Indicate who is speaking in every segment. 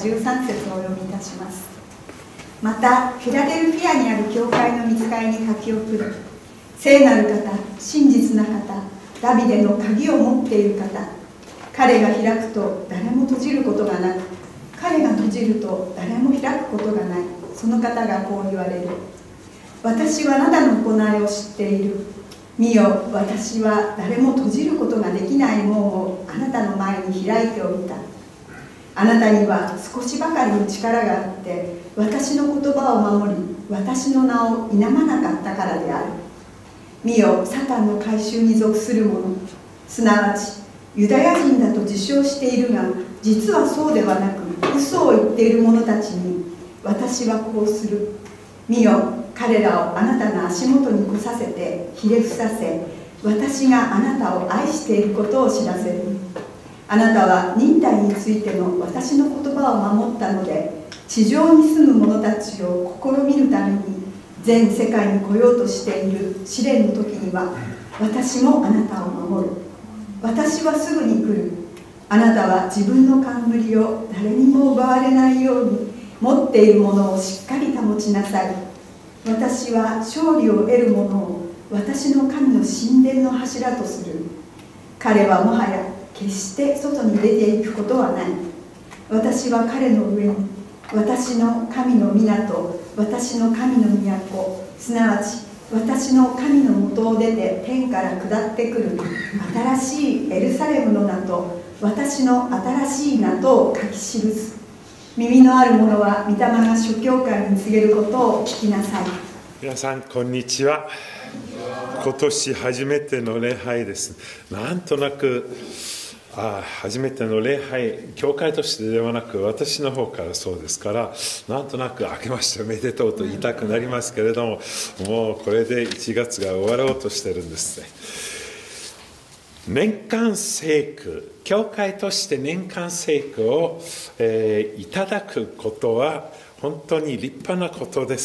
Speaker 1: 13節をお読みいたします。またフィラデルフィアにある教会の御使いに書き送る。聖なる方、真実な方、ダビデの鍵を持っている方、彼が開くと誰も閉じることがなく、彼が閉じると誰も開くことがない。その方がこう言われる。私はあなたの行いを知っている。見よ、私は誰も閉じることができない門をあなたの前に開いておいた。あなたには少しばかりの力があって、私の言葉を守り、私の名を否まなかったからである。見よ、サタンの改宗に属する者、すなわちユダヤ人だと自称しているが、実はそうではなく嘘を言っている者たちに、私はこうする。見よ、彼らをあなたの足元に来させてひれ伏させ、私があなたを愛していることを知らせる。あなたは忍耐についての私の言葉を守ったので、地上に住む者たちを試みるために全世界に来ようとしている試練の時には、私もあなたを守る。私はすぐに来る。あなたは自分の冠を誰にも奪われないように持っているものをしっかり保ちなさい。私は勝利を得る者を私の神の神殿の柱とする。彼はもはや決して外に出ていくことはない。私は彼の上に私の神の港、私の神の都、すなわち私の神の元を出て天から下ってくる新しいエルサレムの名と私の新しい名とを書き記す。耳のある者は御霊が諸教会に告げることを聞きなさい。
Speaker 2: 皆さんこんにちは。今年初めての礼拝です。なんとなく初めての礼拝、教会としてではなく私の方からそうですから、なんとなく明けましておめでとうと言いたくなりますけれども、もうこれで1月が終わろうとしてるんですね。年間聖句、教会として年間聖句を、いただくことは本当に立派なことです。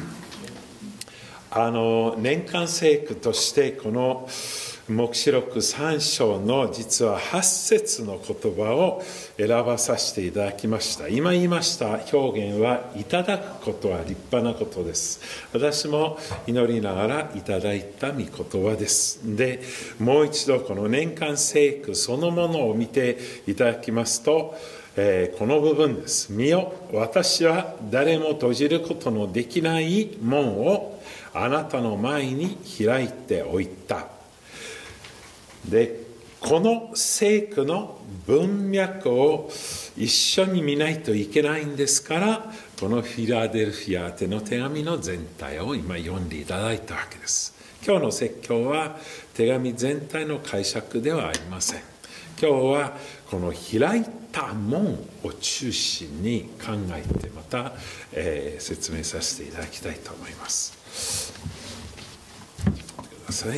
Speaker 2: 年間聖句としてこの黙示録3章の実は8節の言葉を選ばさせていただきました。今言いました表現はいただくことは立派なことです。私も祈りながらいただいた御言葉です。で、もう一度この年間聖句そのものを見ていただきますと、この部分です。見よ、私は誰も閉じることのできない門をあなたの前に開いておいた。で、この聖句の文脈を一緒に見ないといけないんですから、このフィラデルフィア宛ての手紙の全体を今読んでいただいたわけです。今日の説教は手紙全体の解釈ではありません。今日はこの開いた門を中心に考えてまた、説明させていただきたいと思います。ください。はい。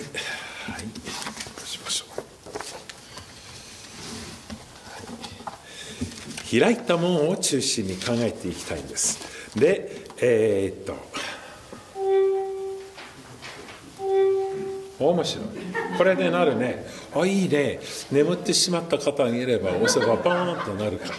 Speaker 2: 開いた門を中心に考えていきたいんです。で、面白い。これでなるね。いいね。眠ってしまった方がいれば押せばバーンとなるか。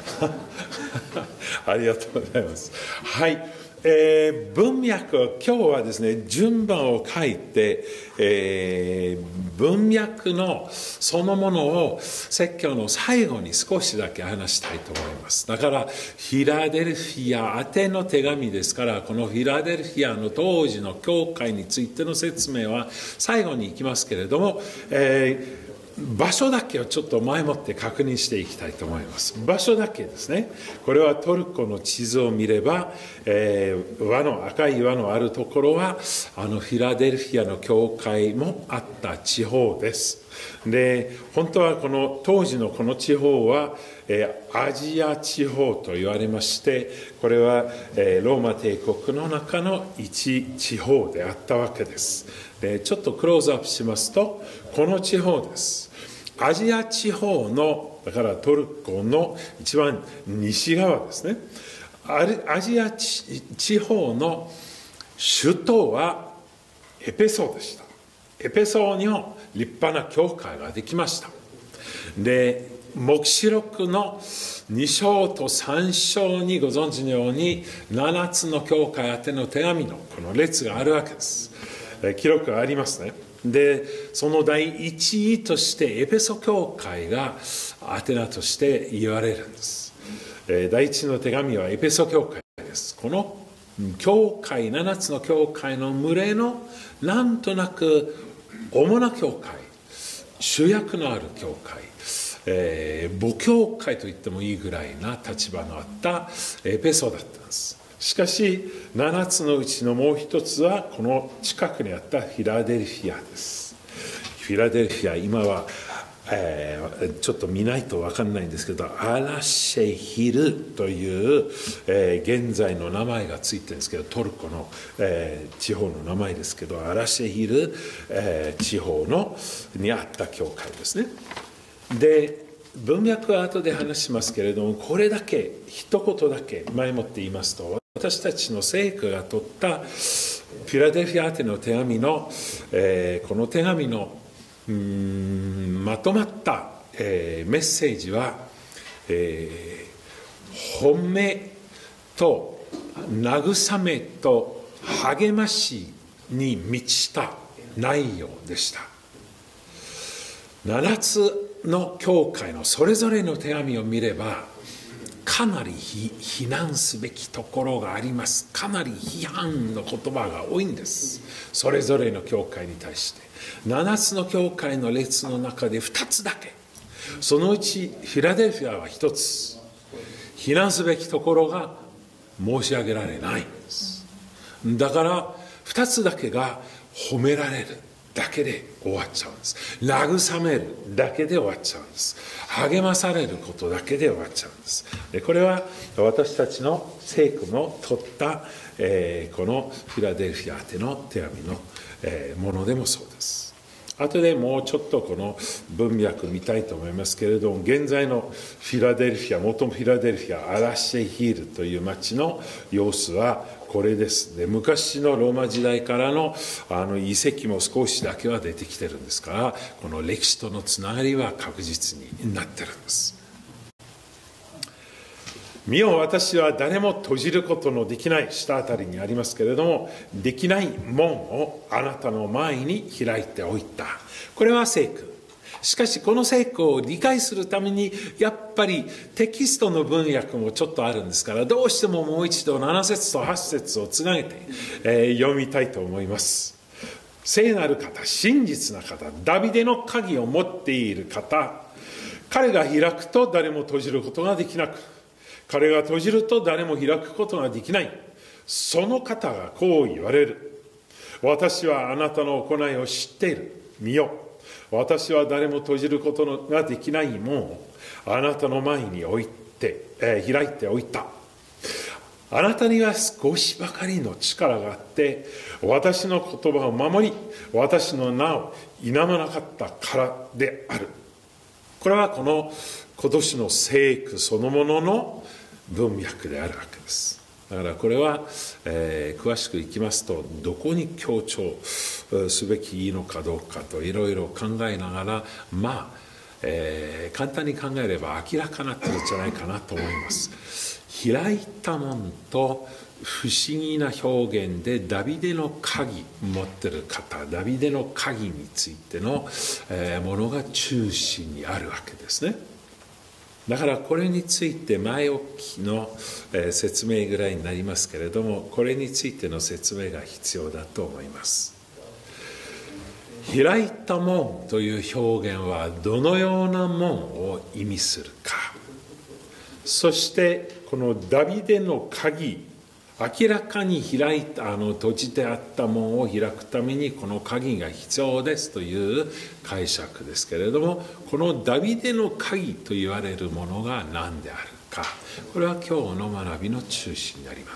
Speaker 2: ありがとうございます。はい。文脈、今日はですね、順番を書いて、文脈のそのものを説教の最後に少しだけ話したいと思います。だからフィラデルフィア宛ての手紙ですから、このフィラデルフィアの当時の教会についての説明は最後に行きますけれども、場所だけをちょっと前もって確認していきたいと思います。場所だけですね。これはトルコの地図を見れば、赤い輪のあるところはフィラデルフィアの教会もあった地方です。で、本当はこの当時のこの地方はアジア地方と言われまして、これはローマ帝国の中の一地方であったわけです。で、ちょっとクローズアップしますと、この地方です。アジア地方の、だからトルコの一番西側ですね。アジア地方の首都はエペソでした。エペソにも立派な教会ができました。で、 黙示録の2章と3章にご存知のように7つの教会宛ての手紙のこの列があるわけです。記録がありますね。でその第1位としてエペソ教会が宛名として言われるんです。第一の手紙はエペソ教会です。この教会、7つの教会の群れのなんとなく主な教会、主役のある教会、母教会と言ってもいいぐらいな立場のあったエペソだったんです。しかし7つのうちのもう一つはこの近くにあったフィラデルフィアです。フィラデルフィア、今はちょっと見ないと分かんないんですけど、アラシェヒルという、現在の名前がついてるんですけど、トルコの、地方の名前ですけど、アラシェヒル、地方にあった教会ですね。で文脈は後で話しますけれども、これだけ一言だけ前もって言いますと、私たちの聖句が取ったフィラデルフィア宛ての手紙の、この手紙のまとまった、メッセージは、褒めと慰めと励ましに満ちた内容でした。7つの教会のそれぞれの手紙を見れば、かなり非難すべきところがあります。かなり批判の言葉が多いんです。それぞれの教会に対して。7つの教会の列の中で2つだけ。そのうちフィラデルフィアは1つ。非難すべきところが申し上げられないんです。だから2つだけが褒められるだけで終わっちゃうんです。慰めるだけで終わっちゃうんです。励まされることだけで終わっちゃうんです。でこれは私たちの聖句の取った、このフィラデルフィア宛ての手紙の、ものでもそうです。後でもうちょっとこの文脈見たいと思いますけれども、現在のフィラデルフィア、元フィラデルフィア、アラシェヒールという町の様子はこれです。で昔のローマ時代からの遺跡も少しだけは出てきてるんですから、この歴史とのつながりは確実になってるんです。見よ、私は誰も閉じることのできない、下あたりにありますけれども、できない門をあなたの前に開いておいた。これは聖句。しかしこの聖句を理解するためにやっぱりテキストの文訳もちょっとあるんですから、どうしてももう一度7節と8節をつなげて、読みたいと思います。聖なる方、真実な方、ダビデの鍵を持っている方、彼が開くと誰も閉じることができなく、彼が閉じると誰も開くことができない。その方がこう言われる。私はあなたの行いを知っている。見よ。私は誰も閉じることができない門をあなたの前に置いて、開いておいた。あなたには少しばかりの力があって、私の言葉を守り、私の名を否まなかったからである。これはこの今年の聖句そのものの文脈であるわけです。だからこれは、詳しくいきますと、どこに強調すべきいいのかどうかといろいろ考えながら、簡単に考えれば明らかなってるんじゃないかなと思います。開いた門と不思議な表現でダビデの鍵持ってる方、ダビデの鍵についてのものが中心にあるわけですね。だからこれについて前置きの説明ぐらいになりますけれども、これについての説明が必要だと思います。開いた門という表現はどのような門を意味するか。そしてこのダビデの鍵、明らかに開いた閉じてあった門を開くためにこの鍵が必要ですという解釈ですけれども、このダビデの鍵と言われるものが何であるか、これは今日の学びの中心になります。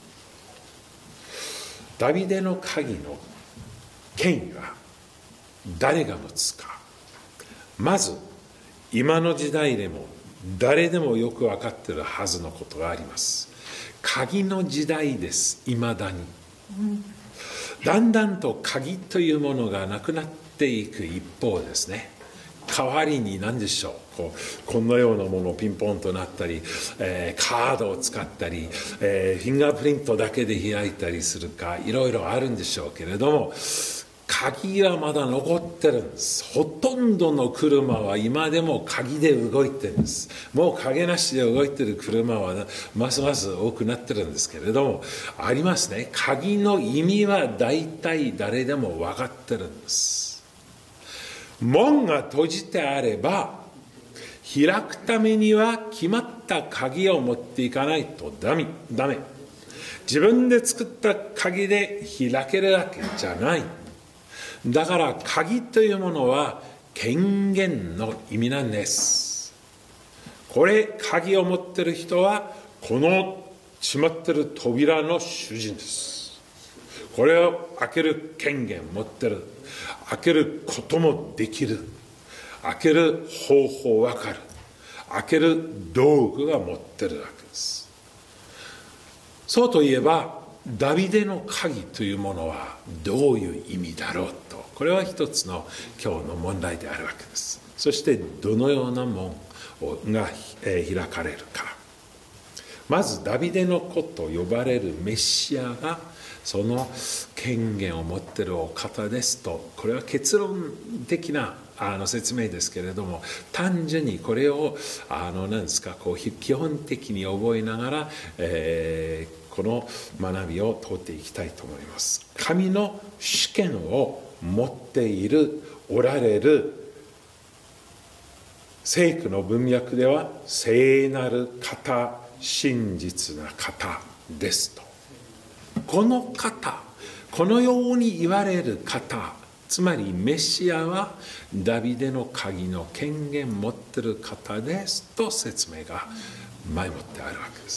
Speaker 2: ダビデの鍵の権威は誰が持つか。まず今の時代でも誰でもよく分かっているはずのことがあります。鍵の時代です。いまだに、だんだんと鍵というものがなくなっていく一方ですね。 代わりに何でしょう、このようなものをピンポンとなったり、カードを使ったり、フィンガープリントだけで開いたりするか、いろいろあるんでしょうけれども、鍵はまだ残ってるんです。ほとんどの車は今でも鍵で動いてるんです。もう鍵なしで動いてる車はますます多くなってるんですけれども、ありますね。鍵の意味は大体誰でも分かってるんです。門が閉じてあれば、開くためには決まった鍵を持っていかないとダメ。自分で作った鍵で開けるわけじゃない。だから鍵というものは権限の意味なんです。これ、鍵を持ってる人はこの閉まってる扉の主人です。これを開ける権限を持ってる。開けることもできる。開ける方法わかる。開ける道具が持ってるわけです。そうといえば、ダビデの鍵というものはどういう意味だろうと、これは一つの今日の問題であるわけです。そしてどのような門が開かれるか。まずダビデの子と呼ばれるメシアがその権限を持っているお方ですと、これは結論的な説明ですけれども、単純にこれを何ですか、基本的に覚えながら、この学びを通っていきたいと思います。神の主権を持っておられる聖句の文脈では、聖なる方、真実な方ですと。この方、このように言われる方、つまりメシアはダビデの鍵の権限を持っている方ですと説明が前もってあるわけです。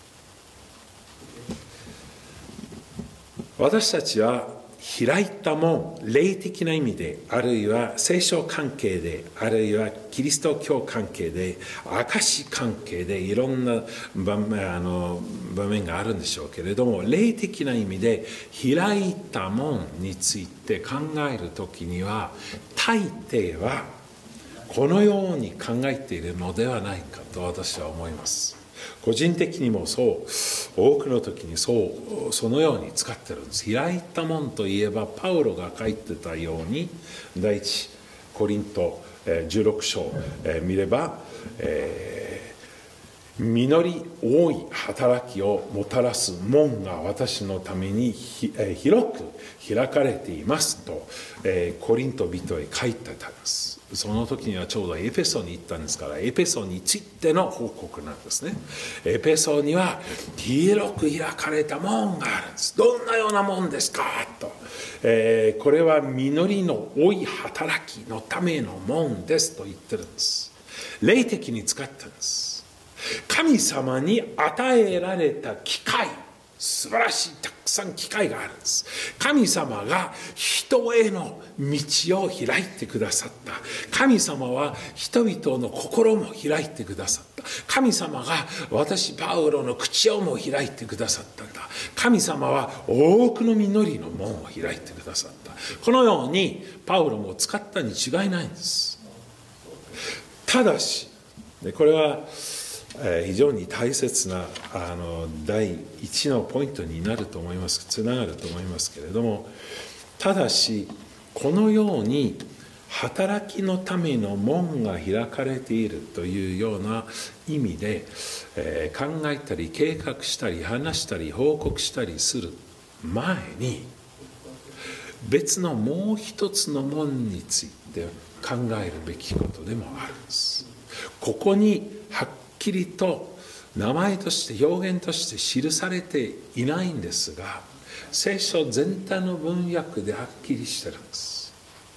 Speaker 2: 私たちは開いた門、霊的な意味で、あるいは聖書関係で、あるいはキリスト教関係で、証関係でいろんな場面があるんでしょうけれども、霊的な意味で開いた門について考えるときには、大抵はこのように考えているのではないかと私は思います。個人的にもそう、多くの時にそのように使ってるんです。開いた門といえば、パウロが書いてたように、第一コリント16章見れば、実り多い働きをもたらす門が私のために広く開かれていますと、コリント人へ書いてたんです。その時にはちょうどエペソに行ったんですから、エペソについての報告なんですね。エペソには広く開かれた門があるんです。どんなような門ですかと、これは実りの多い働きのための門ですと言ってるんです。霊的に使ったんです。神様に与えられた機会、素晴らしいたくさん機会があるんです。神様が人への道を開いてくださった。神様は人々の心も開いてくださった。神様が私パウロの口をも開いてくださったんだ。神様は多くの実りの門を開いてくださった。このようにパウロも使ったに違いないんです。ただしこれは非常に大切な第一のポイントになると思います。つながると思いますけれども、ただしこのように働きのための門が開かれているというような意味で、考えたり計画したり話したり報告したりする前に、別のもう一つの門について考えるべきことでもあるんです。ここにはっきりと名前として表現として記されていないんですが、聖書全体の文訳ではっきりしてるんです。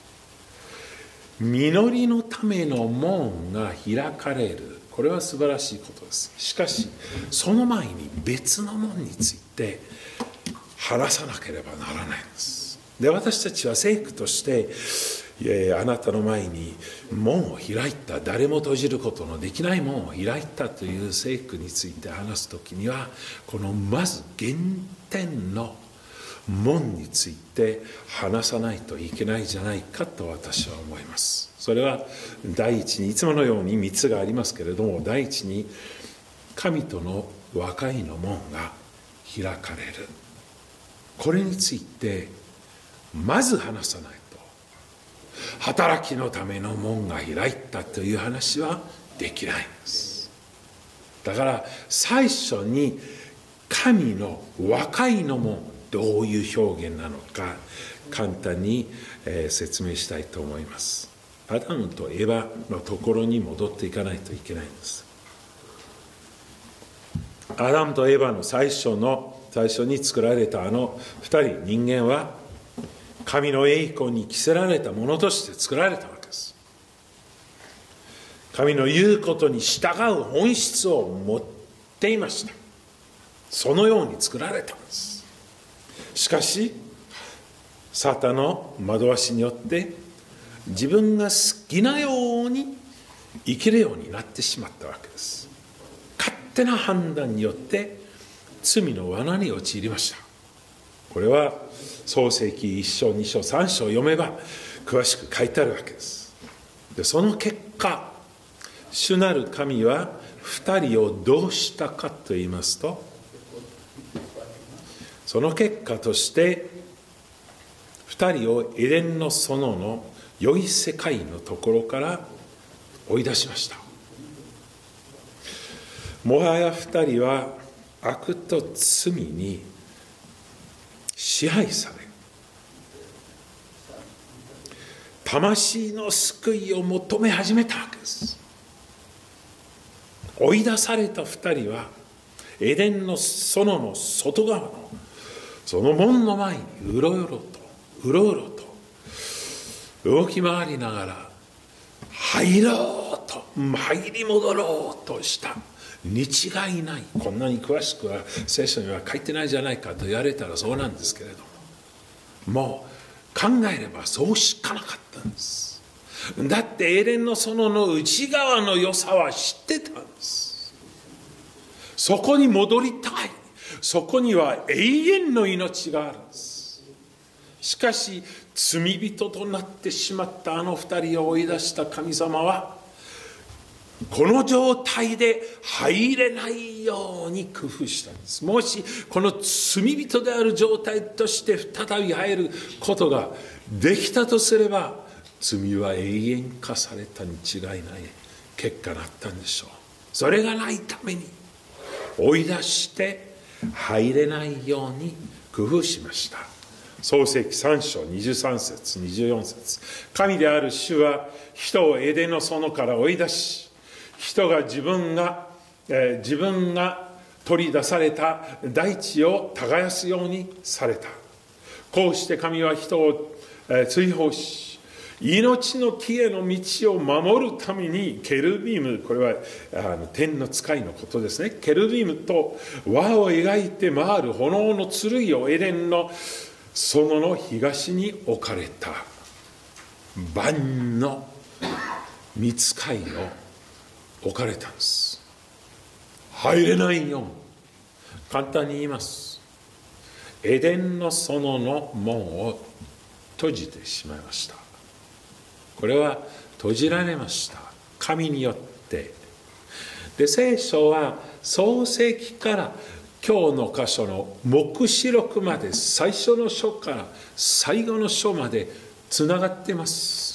Speaker 2: 実りのための門が開かれる、これは素晴らしいことです。しかしその前に別の門について話さなければならないんです。で、私たちは聖句としてあなたの前に門を開いた、誰も閉じることのできない門を開いたという聖句について話すときには、このまず原点の門について話さないといけないじゃないかと私は思います。それは第一にいつものように3つがありますけれども、第一に神との和解の門が開かれる、これについてまず話さないと働きのための門が開いたという話はできないんです。だから最初に神の和解の門、どういう表現なのか簡単に説明したいと思います。アダムとエヴァのところに戻っていかないといけないんです。アダムとエヴァの最初に作られたあの2人、人間は神の栄光に着せられたものとして作られたわけです。神の言うことに従う本質を持っていました。そのように作られたんです。しかしサタンの惑わしによって自分が好きなように生きるようになってしまったわけです。勝手な判断によって罪の罠に陥りました。これは創世記1章2章3章読めば詳しく書いてあるわけです。でその結果、主なる神は2人をどうしたかと言いますと、その結果として2人をエデンの園の良い世界のところから追い出しました。もはや2人は悪と罪に支配され、魂の救いを求め始めたわけです。追い出された2人はエデンの園の外側のその門の前にうろうろと動き回りながら入り戻ろうとしたに違いない。こんなに詳しくは聖書には書いてないじゃないかと言われたらそうなんですけれども、もう考えればそうしかなかったんです。だってエデンの園の内側の良さは知ってたんです。そこに戻りたい。そこには永遠の命があるんです。しかし罪人となってしまったあの2人を追い出した神様はこの状態で入れないように工夫したんです。もしこの罪人である状態として再び入ることができたとすれば、罪は永遠化されたに違いない結果だったんでしょう。それがないために追い出して入れないように工夫しました。創世記3章23節24節、神である主は人をエデンの園から追い出し、人が自分が取り出された大地を耕すようにされた。こうして神は人を追放し、命の木への道を守るためにケルビム、これは天の使いのことですね、ケルビムと輪を描いて回る炎の剣をエデンの園の東に置かれた。万の御使いを置かれたんです。入れないように。簡単に言います。エデンの園の門を閉じてしまいました。これは閉じられました。神によって。で、聖書は創世記から今日の箇所の黙示録まで、最初の書から最後の書までつながっています。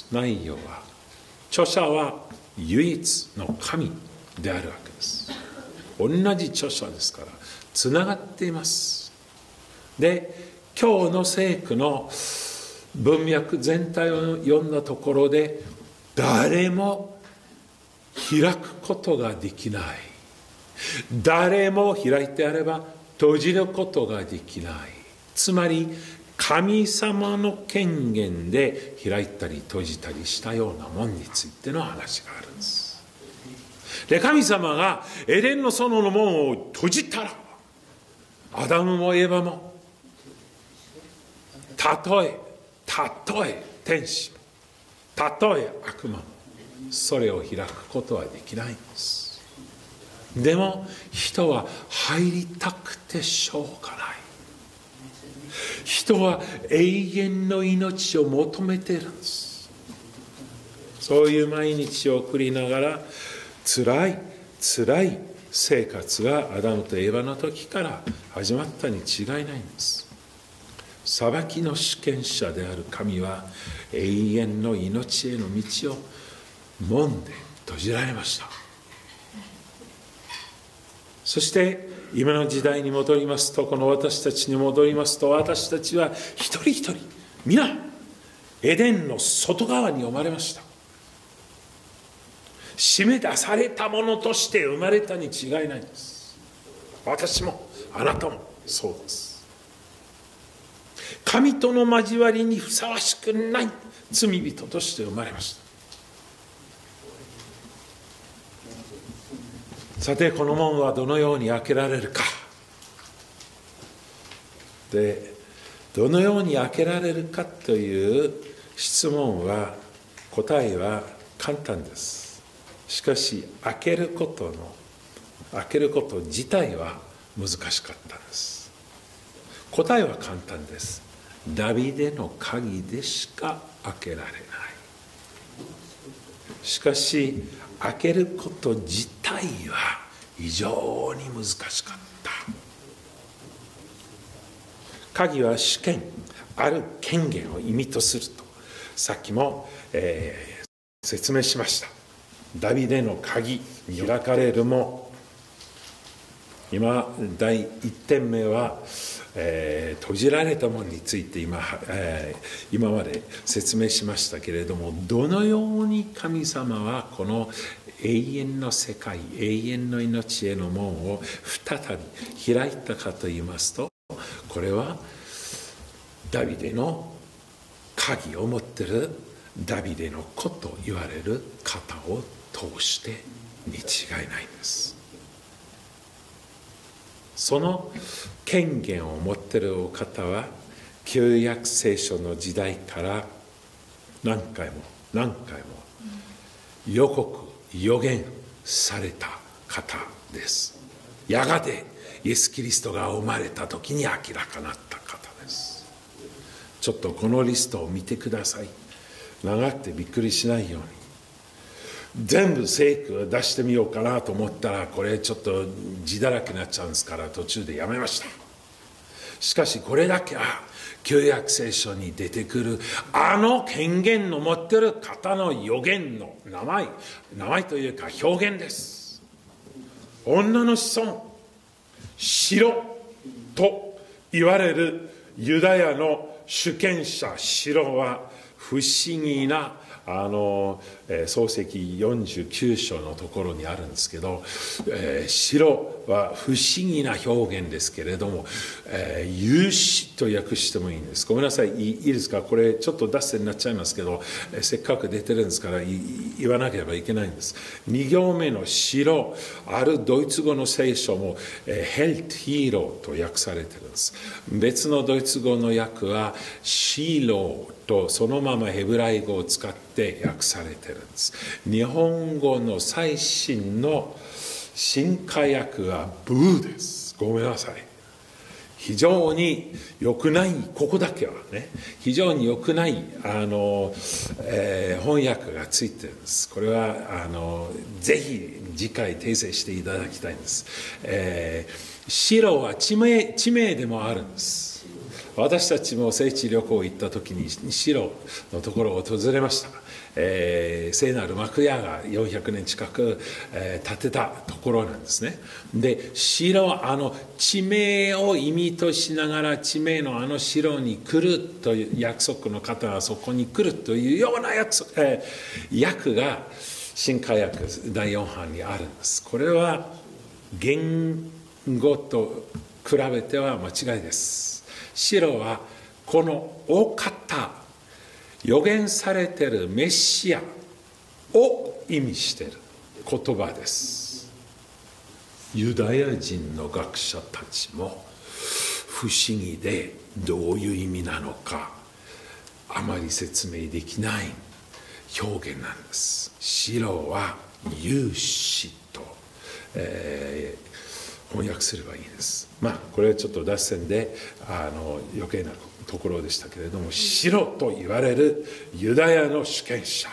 Speaker 2: 内容は。著者は唯一の神であるわけです。同じ著者ですからつながっています。で、今日の聖句の文脈全体を読んだところで、誰も開くことができない。誰も開いてあれば閉じることができない。つまり神様の権限で開いたり閉じたりしたようなもんについての話があるんです。で、神様がエデンの園の門を閉じたら、アダムもエヴァも、たとえ天使も、たとえ悪魔も、それを開くことはできないんです。でも人は入りたくてしょうがない。 人は永遠の命を求めているんです。そういう毎日を送りながら、つらい生活がアダムとエヴァの時から始まったに違いないんです。裁きの主権者である神は永遠の命への道を門で閉じられました。そして今の時代に戻りますと、この私たちに戻りますと、私たちは一人一人皆エデンの外側に生まれました。締め出されたものとして生まれたに違いないんです。私もあなたもそうです。神との交わりにふさわしくない罪人として生まれました。さて、この門はどのように開けられるか。で、どのように開けられるかという質問は、答えは簡単です。しかし、開けること自体は難しかったんです。答えは簡単です。ダビデの鍵でしか開けられない。しかし、開けること自体は非常に難しかった。鍵は主権、ある権限を意味とすると、さっきも、説明しました。ダビデの鍵、開かれる門。今、第1点目は、閉じられた門について今まで説明しましたけれども、どのように神様はこの永遠の世界、永遠の命への門を再び開いたかといいますと、これはダビデの鍵を持っているダビデの子と言われる方を通してに違いないんです。その権限を持っているお方は、旧約聖書の時代から何回も予告予言された方です。やがてイエス・キリストが生まれた時に明らかになった方です。ちょっとこのリストを見てください。長くてびっくりしないように。全部聖句を出してみようかなと思ったら、これちょっと字だらけになっちゃうんですから、途中でやめました。しかしこれだけは旧約聖書に出てくるあの権限の持っている方の預言の名前というか表現です。女の子孫、白と言われるユダヤの主権者、白は不思議な創世記49章のところにあるんですけど、白は不思議な表現ですけれども、勇士と訳してもいいんです。ごめんなさい、いいですか。これちょっと脱線になっちゃいますけど、せっかく出てるんですから言わなければいけないんです。2行目の白、あるドイツ語の聖書もヘルト、ヒーローと訳されてるんです。別のドイツ語の訳はシーローとそのままヘブライ語を使って訳されてるんです。日本語の最新の新化訳はブーです。ごめんなさい。非常に良くない、ここだけはね、非常に良くない翻訳がついてるんです。これはぜひ次回訂正していただきたいんです。白は地名でもあるんです。私たちも聖地旅行行った時に白のところを訪れました。聖なる幕屋が400年近く、建てたところなんですね。で、白、地名を意味としながら、地名の白に来るという約束の方がそこに来るというような訳が新化訳第4版にあるんです。これは言語と比べては間違いです。白はこのお方、予言されているメシアを意味している言葉です。ユダヤ人の学者たちも不思議で、どういう意味なのかあまり説明できない表現なんです。白は勇士と、翻訳すればいいです。これはちょっと脱線で余計なところでしたけれども、白と言われるユダヤの主権者、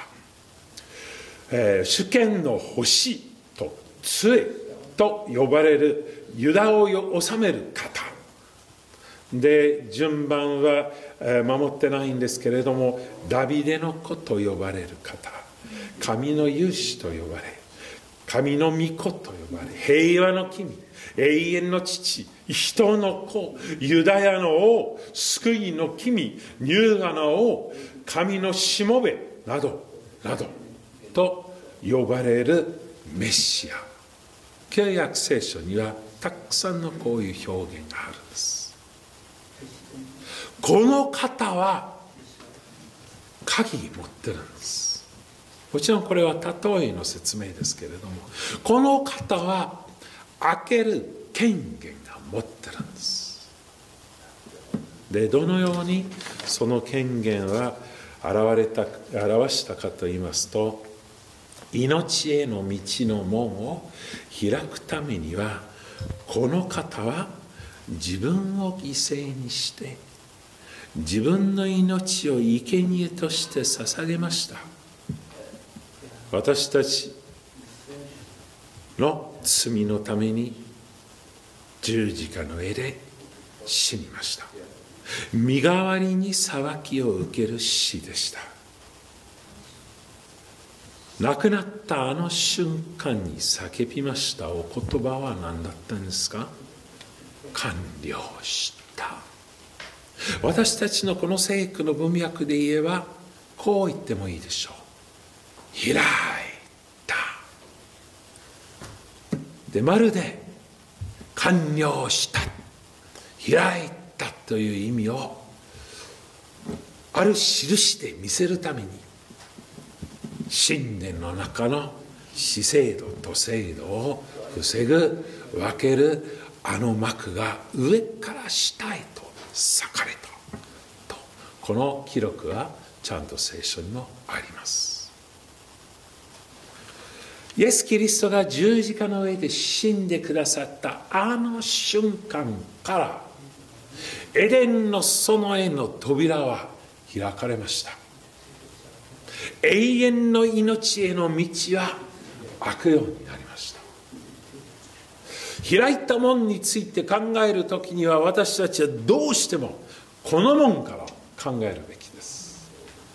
Speaker 2: 主権の星と杖と呼ばれるユダを治める方で、順番は守ってないんですけれども、ダビデの子と呼ばれる方、神の勇士と呼ばれ、神の御子と呼ばれ、平和の君、永遠の父、人の子、ユダヤの王、救いの君、乳がの王、神のしもべなどなどと呼ばれるメシア。旧約聖書にはたくさんのこういう表現があるんです。この方は鍵持ってるんです。もちろんこれは例えの説明ですけれども、この方は開ける権限が持ってるんです。で、どのようにその権限は表したかと言いますと、命への道の門を開くためには、この方は自分を犠牲にして自分の命を生贄として捧げました。私たちの罪のために十字架の上で死にました。身代わりに裁きを受ける死でした。亡くなったあの瞬間に叫びましたお言葉は何だったんですか？完了した。私たちのこの聖句の文脈で言えばこう言ってもいいでしょう。開いた。で、まるで完了した、開いたという意味をある印で見せるために、神殿の中の死制度と制度を防ぐ、分けるあの幕が上から下へと裂かれたと、この記録はちゃんと聖書にもあります。イエス・キリストが十字架の上で死んでくださったあの瞬間から、エデンの園への扉は開かれました。永遠の命への道は開くようになりました。開いた門について考えるときには、私たちはどうしてもこの門から考えるべきです。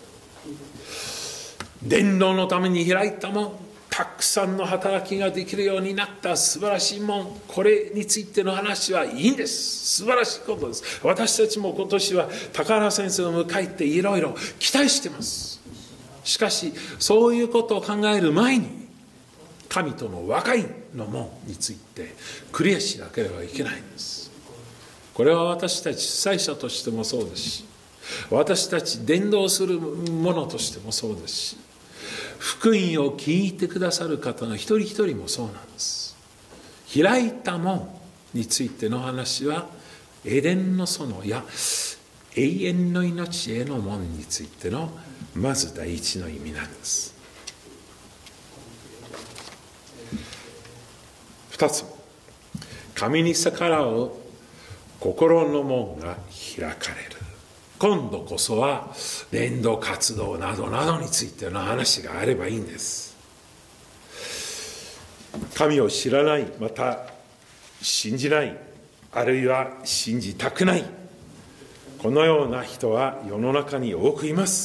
Speaker 2: 伝道のために開いた門、たくさんの働きができるようになった素晴らしい門、これについての話はいいんです。素晴らしいことです。私たちも今年は高原先生を迎えていろいろ期待しています。しかしそういうことを考える前に、神との和解の門についてクリアしなければいけないんです。これは私たち主催者としてもそうですし、私たち伝道する者としてもそうですし、福音を聞いてくださる方の一人一人もそうなんです。開いた門についての話は、エデンの園や永遠の命への門についてのまず第一の意味なんです。二つ、神に逆らう心の門が開かれる。今度こそは伝道活動などなどについての話があればいいんです。神を知らない、また信じない、あるいは信じたくない、このような人は世の中に多くいます。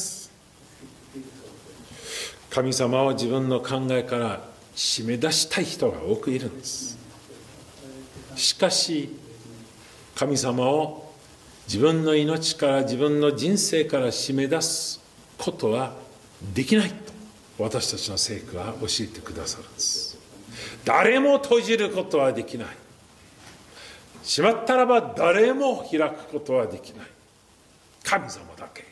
Speaker 2: 神様を自分の考えから締め出したい人が多くいるんです。しかし神様を自分の命から、自分の人生から締め出すことはできないと私たちの聖句は教えてくださるんです。誰も閉じることはできない。閉まったらば誰も開くことはできない。神様だけ。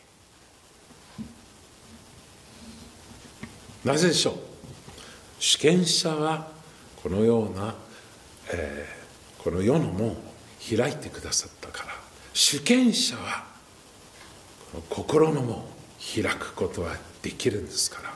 Speaker 2: なぜでしょう。主権者はこのような、この世の門を開いてくださったから、主権者はこの心の門を開くことはできるんですから。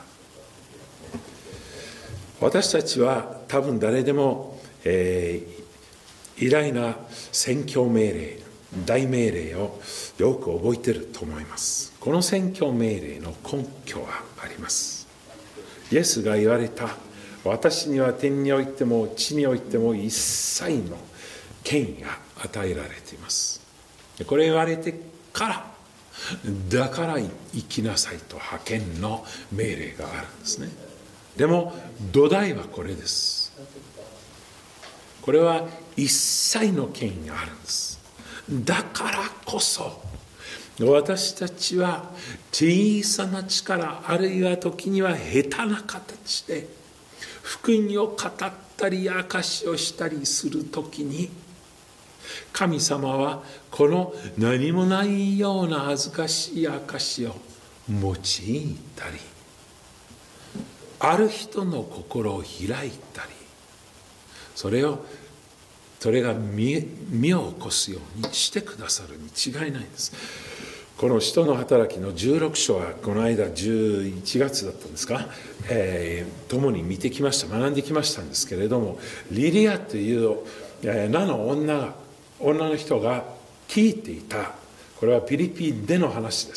Speaker 2: 私たちは多分誰でも、偉大な宣教命令大命令をよく覚えていると思います。この宣教命令の根拠はあります。イエスが言われた、私には天においても地においても一切の権威が与えられています。これ言われてから、だから行きなさいと派遣の命令があるんですね。でも土台はこれです。これは一切の権威があるんです。だからこそ私たちは小さな力、あるいは時には下手な形で福音を語ったり証しをしたりするときに、神様はこの何もないような恥ずかしい証しを用いたり、ある人の心を開いたり、それが実を起こすようにしてくださるに違いないんです。この使徒の働きの16章はこの間11月だったんですか、共に見てきました、学んできましたんですけれども、リリアという名の女の人が聞いていた、これはピリピでの話です。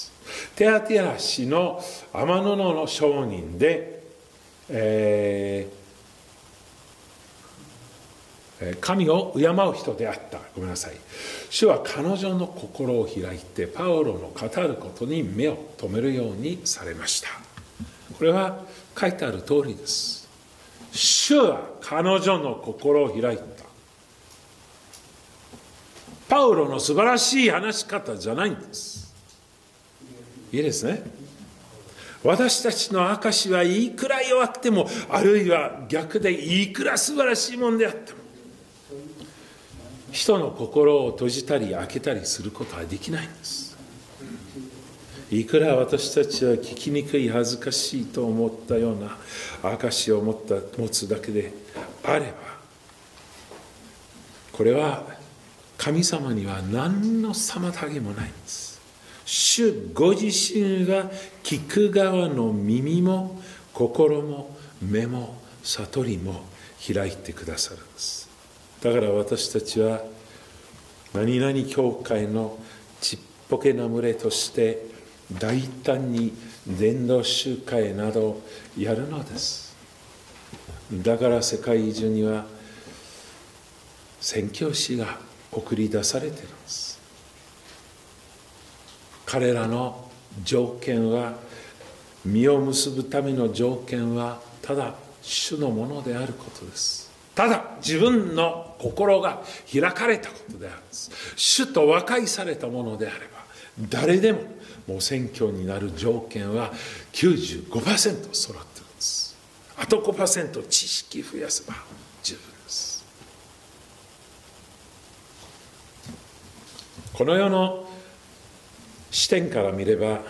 Speaker 2: テアティラ氏の天野の商人で、神を敬う人であった。ごめんなさい。主は彼女の心を開いてパウロの語ることに目を留めるようにされました。これは書いてある通りです。主は彼女の心を開いた。パウロの素晴らしい話し方じゃないんです。いいですね。私たちの証はいくら弱くても、あるいは逆でいくら素晴らしいものであっても、人の心を閉じたり開けたりすることはできないんです。いくら私たちは聞きにくい、恥ずかしいと思ったような証を持つだけであれば、これは神様には何の妨げもないんです。主ご自身が聞く側の耳も心も目も悟りも開いてくださるんです。だから私たちは何々教会のちっぽけな群れとして大胆に伝道集会などやるのです。だから世界中には宣教師が送り出されているんです。彼らの条件は、実を結ぶための条件はただ主のものであることです。ただ自分の心が開かれたことであるんです。主と和解されたものであれば、誰でももう宣教になる条件は 95% 揃っているんです。あと 5% 知識増やせば十分です。この世の視点から見れば、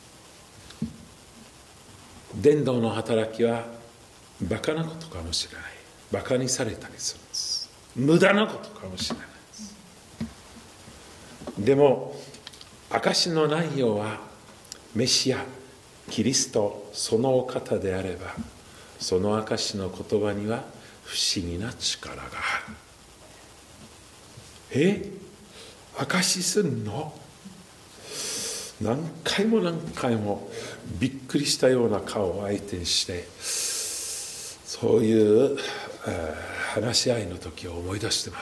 Speaker 2: 伝道の働きはバカなことかもしれない。バカにされたりするんです。無駄なことかもしれないです。でも証の内容はメシア、キリストそのお方であれば、その証の言葉には不思議な力がある。証するの？何回も何回もびっくりしたような顔を相手にして、そういう話し合いの時を思い出してます。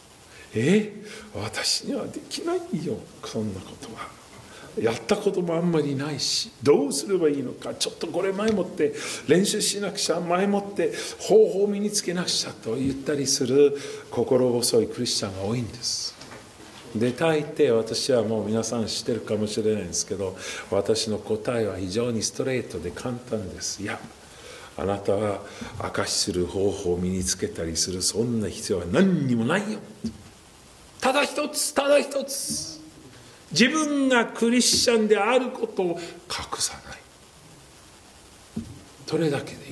Speaker 2: 私にはできないよ、そんなことは。やったこともあんまりないし、どうすればいいのか、ちょっとこれ前もって練習しなくちゃ、前もって方法を身につけなくちゃと言ったりする心細いクリスチャンが多いんです。で、大抵私はもう皆さん知ってるかもしれないんですけど、私の答えは非常にストレートで簡単です。いや、あなたは証しする方法を身につけたりする、そんな必要は何にもないよ。ただ一つ、ただ一つ、自分がクリスチャンであることを隠さない。それだけでいい。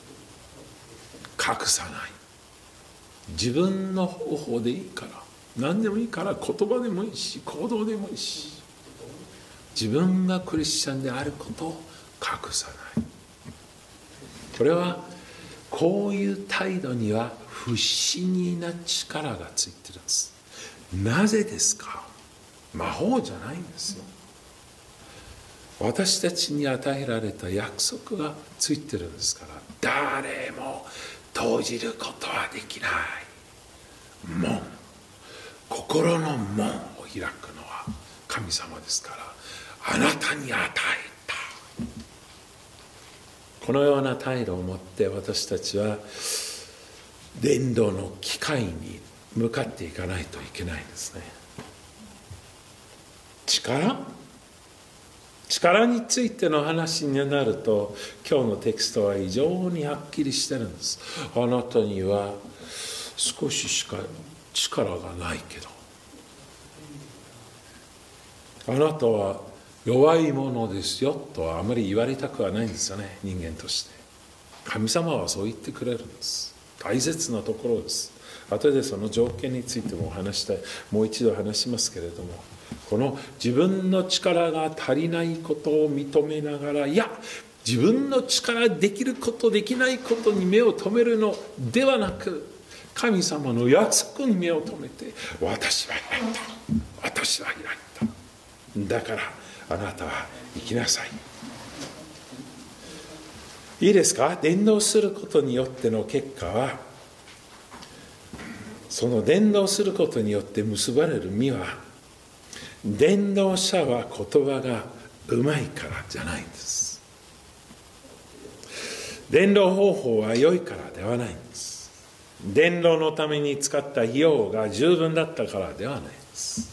Speaker 2: 隠さない。自分の方法でいいから、何でもいいから、言葉でもいいし行動でもいいし、自分がクリスチャンであることを隠さない。これはこういう態度には不思議な力がついているんです。 なぜですか？魔法じゃないんですよ。私たちに与えられた約束がついてるんですから、誰も閉じることはできない門、心の門を開くのは神様ですから、あなたに与えた。このような態度を持って私たちは伝道の機会に向かっていかないといけないんですね。力についての話になると、今日のテキストは非常にはっきりしてるんです。あなたには少ししか力がないけど、あなたは弱いものですよとはあまり言われたくはないんですよね、人間として。神様はそう言ってくれるんです。大切なところです。後でその条件についてももう一度話しますけれども、この自分の力が足りないことを認めながら、いや、自分の力できることできないことに目を留めるのではなく、神様の約束に目を留めて、私は開いた、私は開いた、だからあなたは生きなさい。いいですか？伝道することによっての結果は、その伝道することによって結ばれる実は、伝道者は言葉がうまいからじゃないんです。伝道方法は良いからではないんです。伝道のために使った費用が十分だったからではないんです。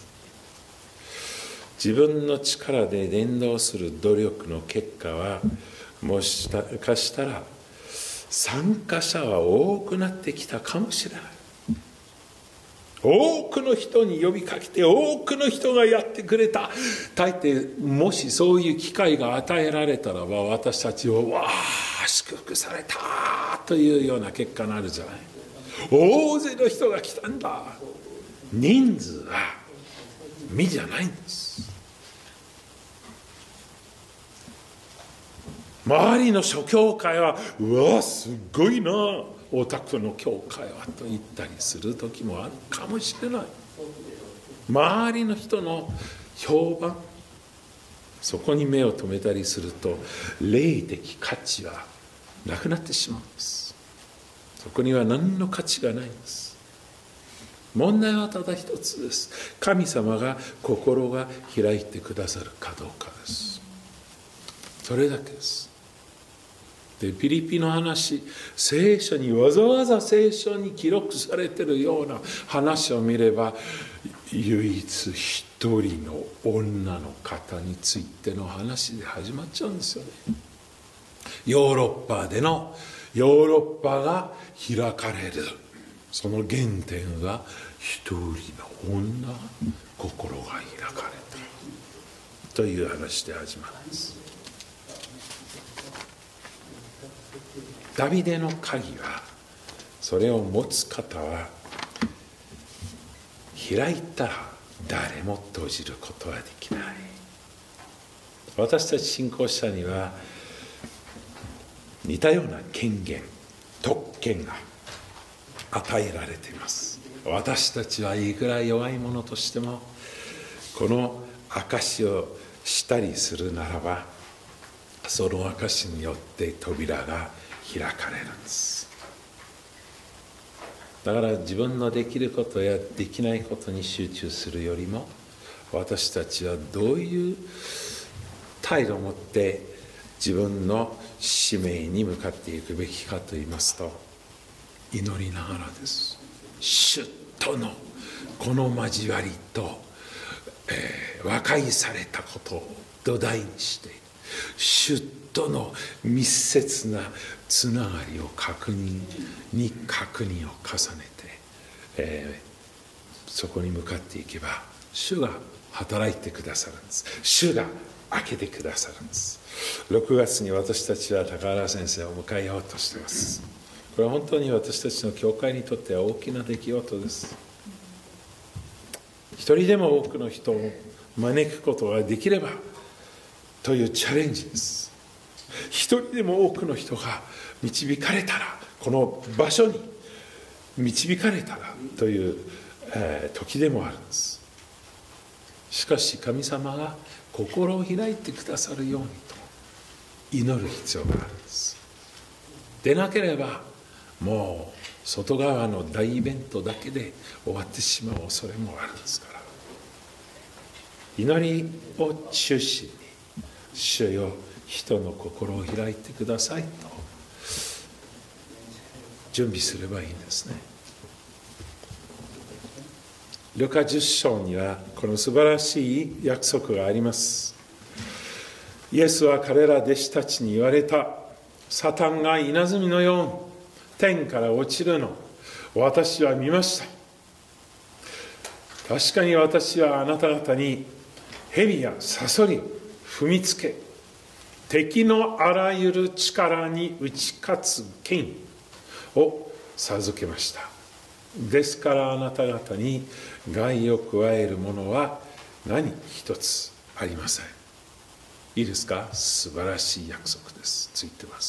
Speaker 2: 自分の力で伝道する努力の結果は、もしかしたら参加者は多くなってきたかもしれない。多くの人に呼びかけて、多くの人がやってくれた。大抵もしそういう機会が与えられたらば、私たちはわあ祝福されたというような結果になるじゃない。大勢の人が来たんだ。人数は実じゃないんです。周りの諸教会はうわすごいな、お宅の教会はと言ったりする時もあるかもしれない。周りの人の評判、そこに目を留めたりすると、霊的価値はなくなってしまうんです。そこには何の価値がないんです。問題はただ一つです。神様が心が開いてくださるかどうかです。それだけです。でピリピの話、聖書にわざわざ聖書に記録されているような話を見れば、唯一一人の女の方についての話で始まっちゃうんですよね。ヨーロッパが開かれる、その原点は一人の女、心が開かれたという話で始まるんです。ダビデの鍵は、それを持つ方は、開いたら誰も閉じることはできない。私たち信仰者には似たような権限、特権が与えられています。私たちはいくら弱いものとしても、この証をしたりするならば、その証によって扉が開かれるんです。だから自分のできることやできないことに集中するよりも、私たちはどういう態度を持って自分の使命に向かっていくべきかといいますと、祈りながらです。主とのこの交わりと、和解されたことを土台にして、主との密接なつながりを確認を重ねて、そこに向かっていけば、主が働いてくださるんです。主が開けてくださるんです。6月に私たちは高原先生を迎えようとしています。これは本当に私たちの教会にとっては大きな出来事です。一人でも多くの人を招くことができればというチャレンジです。一人でも多くの人が導かれたら、この場所に導かれたらという時でもあるんです。しかし神様が心を開いてくださるようにと祈る必要があるんです。でなければもう外側の大イベントだけで終わってしまう恐れもあるんですから、祈りを中心に主よ人の心を開いてくださいと準備すればいいんですね。ルカ10章にはこの素晴らしい約束があります。イエスは彼ら弟子たちに言われた。サタンが稲妻のように天から落ちるの私は見ました。確かに私はあなた方に蛇やサソリを踏みつけ、敵のあらゆる力に打ち勝つ権威を授けました。ですからあなた方に害を加えるものは何一つありません。いいですか？素晴らしい約束です。ついてます。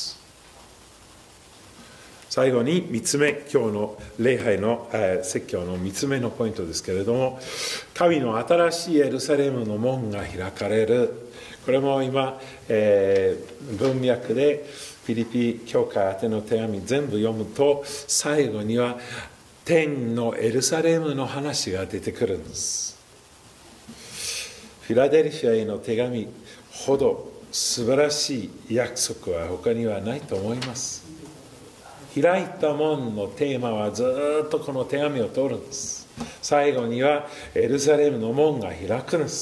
Speaker 2: 最後に3つ目、今日の礼拝の説教の3つ目のポイントですけれども、神の新しいエルサレムの門が開かれる。これも今、文脈でフィリピ教会宛ての手紙全部読むと、最後には天のエルサレムの話が出てくるんです。フィラデルフィアへの手紙ほど素晴らしい約束は他にはないと思います。開いた門のテーマはずっとこの手紙を通るんです。最後にはエルサレムの門が開くんです。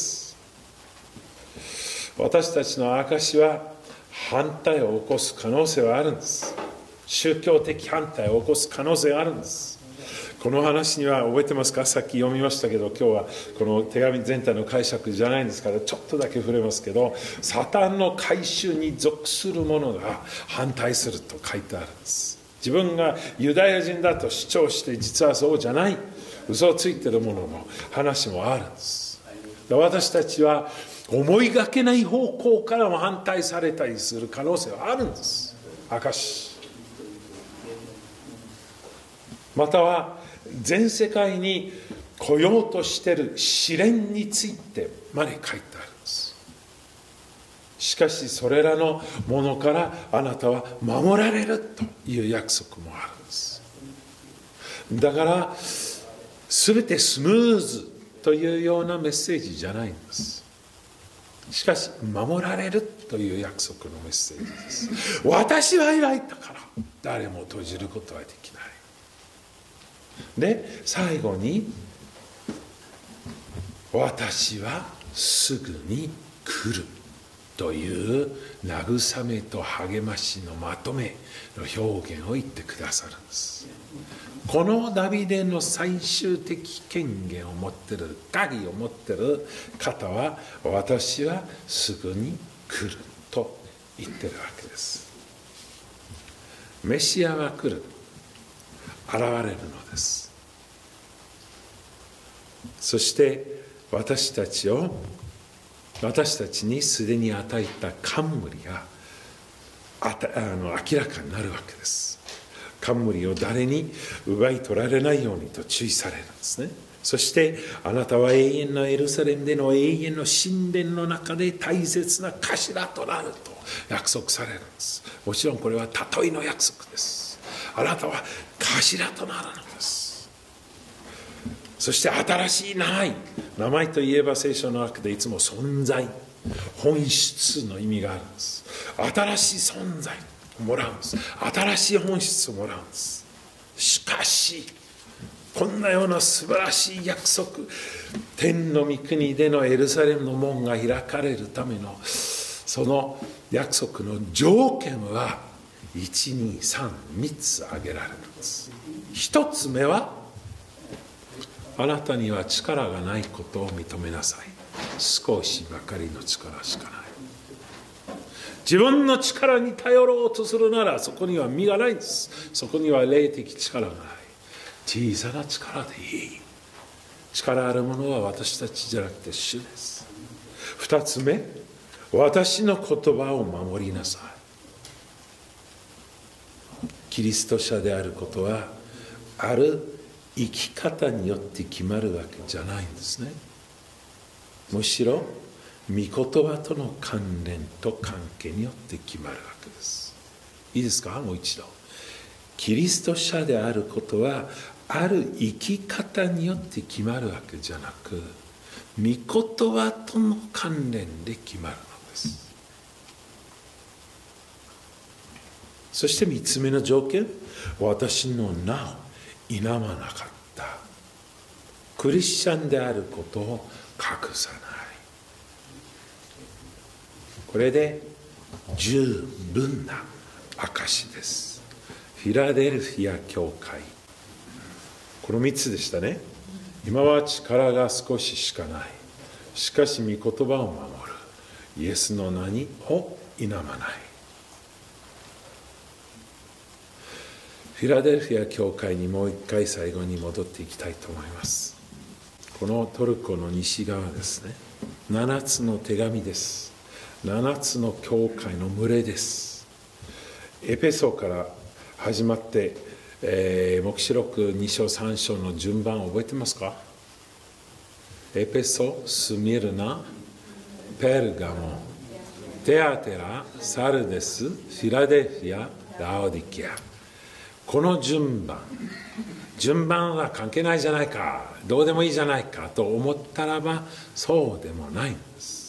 Speaker 2: 私たちの証は反対を起こす可能性はあるんです。宗教的反対を起こす可能性があるんです。この話には覚えてますか？さっき読みましたけど、今日はこの手紙全体の解釈じゃないんですからちょっとだけ触れますけど、サタンの改宗に属する者が反対すると書いてあるんです。自分がユダヤ人だと主張して実はそうじゃない、嘘をついている者の話もあるんです。私たちは思いがけない方向からも反対されたりする可能性はあるんです。証または全世界に来ようとしている試練についてまで書いてあるんです。しかしそれらのものからあなたは守られるという約束もあるんです。だから全てスムーズというようなメッセージじゃないんです。しかし守られるという約束のメッセージです。私は開いたから誰も閉じることはできない。で最後に私はすぐに来るという慰めと励ましのまとめの表現を言ってくださるんです。このダビデの最終的権限を持っている、鍵を持っている方は私はすぐに来ると言ってるわけです。メシアは来る、現れるのです。そして私たちにすでに与えた冠が明らかになるわけです。冠を誰に奪い取られないようにと注意されるんですね。そしてあなたは永遠のエルサレムでの永遠の神殿の中で大切な頭となると約束されるんです。もちろんこれは例えの約束です。あなたは頭となるのです。そして新しい名前といえば聖書の中でいつも存在、本質の意味があるんです。新しい存在をもらうんです。新しい本質をもらうんです。しかしこんなような素晴らしい約束、天の御国でのエルサレムの門が開かれるためのその約束の条件は1、2、3つ挙げられるんです。1つ目はあなたには力がないことを認めなさい。少しばかりの力しかない。自分の力に頼ろうとするならそこには実がないんです。そこには霊的力がない。小さな力でいい。力あるものは私たちじゃなくて主です。2つ目、私の言葉を守りなさい。キリスト者であることはある生き方によって決まるわけじゃないんですね。むしろ御言葉との関連と関係によって決まるわけです。いいですか？もう一度。キリスト者であることはある生き方によって決まるわけじゃなく、御言葉との関連で決まるのです。そして3つ目の条件、私の名を否まなかった。クリスチャンであることを隠さない。これで十分な証です。フィラデルフィア教会、この3つでしたね。今は力が少ししかない。しかし御言葉を守る。イエスの名を否まない。フィラデルフィア教会にもう一回最後に戻っていきたいと思います。このトルコの西側ですね。7つの手紙です。7つの教会の群れです。エペソから始まって、黙示録2章3章の順番を覚えてますか？エペソ、スミルナ、ペルガモ、テアテラ、サルデス、フィラデルフィア、ラオディキア。この順番は関係ないじゃないか、どうでもいいじゃないかと思ったらば、そうでもないんです。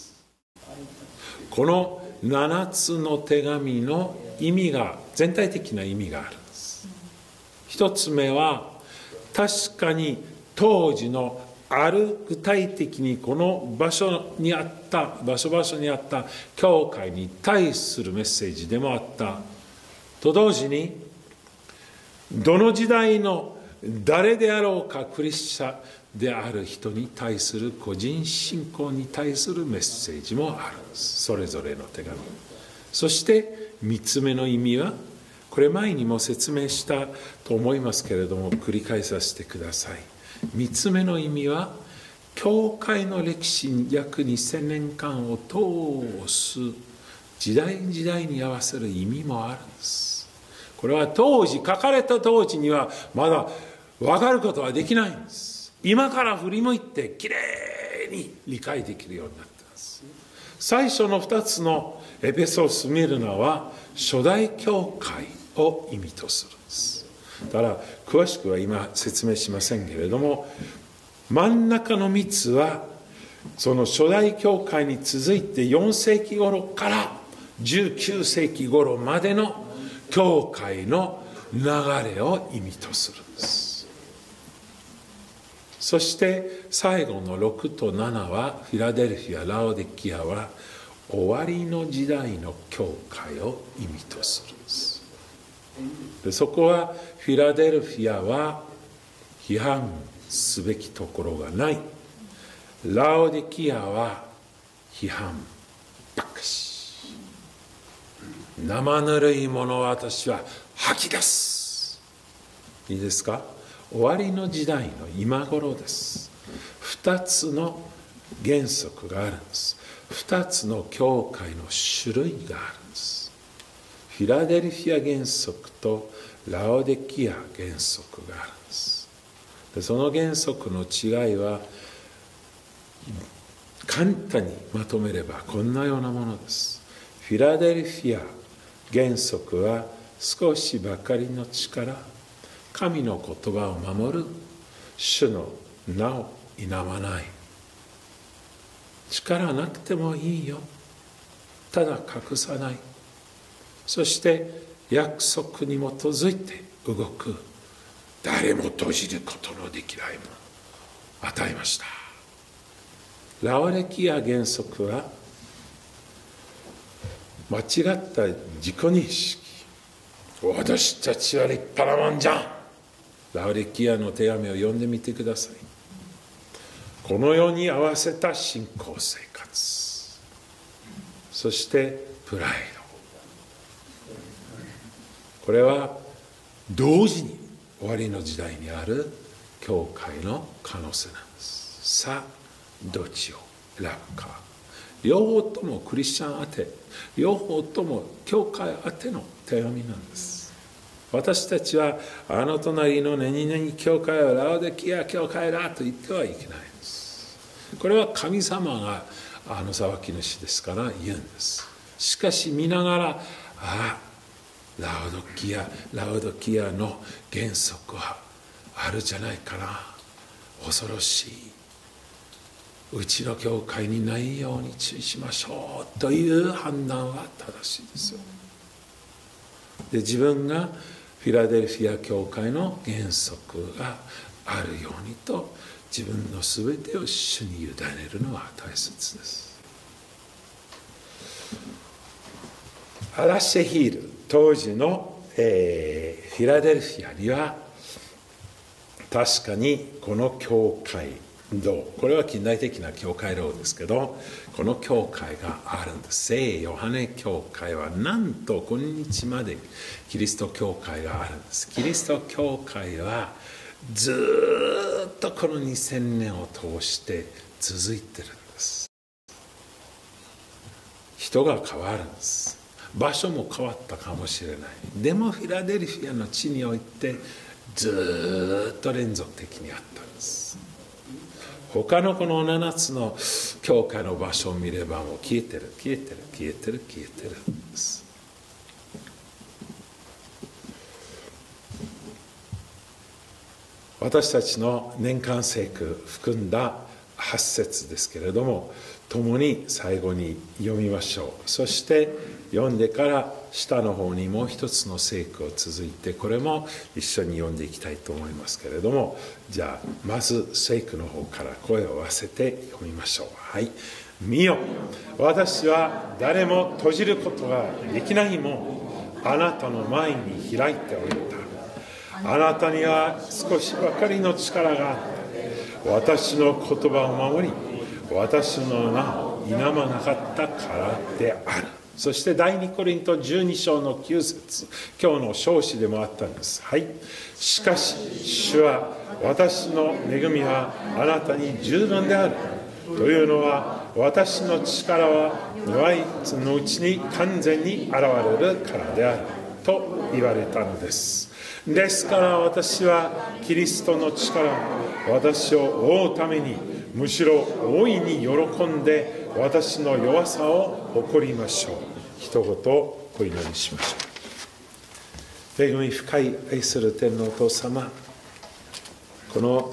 Speaker 2: この7つの手紙の意味が、全体的な意味があるんです。一つ目は、確かに当時のある具体的にこの場所にあった教会に対するメッセージでもあったと同時に、どの時代の誰であろうかクリスチャンである人に対する個人信仰に対するメッセージもあるんです。それぞれの手紙。そして3つ目の意味は、これ前にも説明したと思いますけれども、繰り返させてください。3つ目の意味は、教会の歴史約2000年間を通す時代時代に合わせる意味もあるんです。これは当時、書かれた当時にはまだ分かることはできないんです。今から振り向いてきれいに理解できるようになっています。最初の2つのエペソ、スミルナは初代教会を意味とするんです。だから詳しくは今説明しませんけれども、真ん中の3つはその初代教会に続いて4世紀頃から19世紀頃までの教会の流れを意味とするんです。そして最後の6と7は、フィラデルフィア、ラオディキアは終わりの時代の教会を意味とするんです。でそこはフィラデルフィアは批判すべきところがない。ラオディキアは批判ばっかし。生ぬるいものを私は吐き出す。いいですか？終わりの時代の今頃です。2つの原則があるんです。2つの教会の種類があるんです。フィラデルフィア原則とラオデキア原則があるんです。でその原則の違いは簡単にまとめればこんなようなものです。フィラデルフィア原則は少しばかりの力、神の言葉を守る、主の名を否まない。力なくてもいいよ。ただ隠さない。そして約束に基づいて動く。誰も閉じることのできないものを与えました。ラオデキア原則は間違った自己認識。私たちは立派なもんじゃん。ラオデキアの手紙を読んでみてください。この世に合わせた信仰生活、そしてプライド、これは同時に終わりの時代にある教会の可能性なんです。さあどっちを選ぶか。両方ともクリスチャン宛て、両方とも教会宛ての手紙なんです。 私たちはあの隣の何々教会はラオデキア教会だと言ってはいけないんです。これは神様が裁き主ですから言うんです。しかし見ながら、ラオドキアの原則はあるじゃないかな、恐ろしい、うちの教会にないように注意しましょうという判断は正しいですよ。で、自分がフィラデルフィア教会の原則があるようにと自分のすべてを主に委ねるのは大切です。アラシェヒール、当時の、フィラデルフィアには確かにこの教会堂、これは近代的な教会堂ですけど、この教会があるんです。聖ヨハネ教会はなんと今日までキリスト教会があるんです。キリスト教会はずっとこの2000年を通して続いてるんです。人が変わるんです。場所も変わったかもしれない。でもフィラデルフィアの地においてずっと連続的にあったんです。他のこの7つの教会の場所を見ればもう消えてるんです。私たちの年間聖句含んだ8節ですけれども、共に最後に読みましょう。そして読んでから下の方にもう一つの聖句を続いて、これも一緒に読んでいきたいと思いますけれども、じゃあまず聖句の方から声を合わせて読みましょう。はい。見よ、私は誰も閉じることができないもん、あなたの前に開いておいた。あなたには少しばかりの力があって、私の言葉を守り、私の名を否まなかったからである。そして第2コリント12章の9節、今日の証詞でもあったんです。はい。しかし主は、私の恵みはあなたに十分であるというのは、私の力は弱いのうちに完全に現れるからであると言われたのです。ですから私はキリストの力、私を覆うためにむしろ大いに喜んで私の弱さを誇りましょう。一言お祈りしましょう。恵み深い愛する天のお父様、この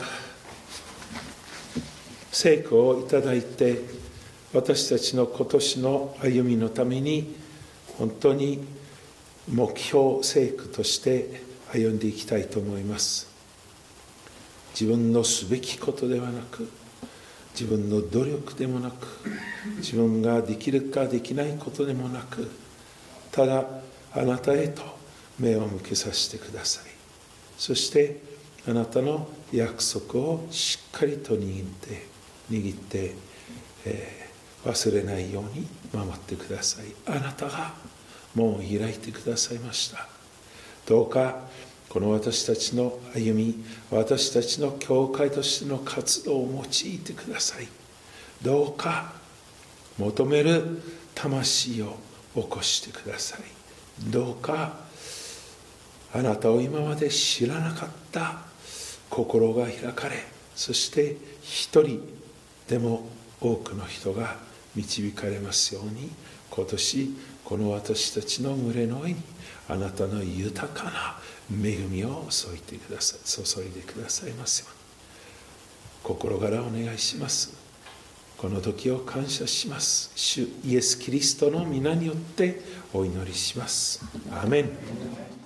Speaker 2: 聖句をいただいて、私たちの今年の歩みのために本当に目標聖句として歩んでいきたいと思います。自分のすべきことではなく、自分の努力でもなく、自分ができるかできないことでもなく、ただあなたへと目を向けさせてください。そしてあなたの約束をしっかりと握って忘れないように守ってください。あなたが門を開いてくださいました。どうかこの私たちの歩み、私たちの教会としての活動を用いてください。どうか求める魂を起こしてください。どうかあなたを今まで知らなかった心が開かれ、そして一人でも多くの人が導かれますように、今年この私たちの群れの上にあなたの豊かな恵みを注いでくださいますように、心からお願いします。この時を感謝します。主イエス・キリストの皆によってお祈りします。アーメン。